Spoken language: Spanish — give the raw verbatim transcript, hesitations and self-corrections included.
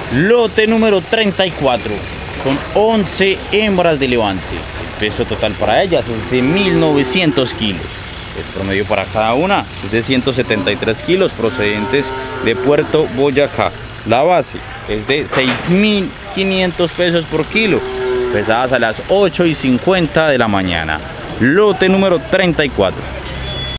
Lote número treinta y cuatro, con once hembras de levante. El peso total para ellas es de mil novecientos kilos. El promedio para cada una es de ciento setenta y tres kilos, procedentes de Puerto Boyacá. La base es de seis mil quinientos pesos por kilo, pesadas a las ocho y cincuenta de la mañana. Lote número treinta y cuatro.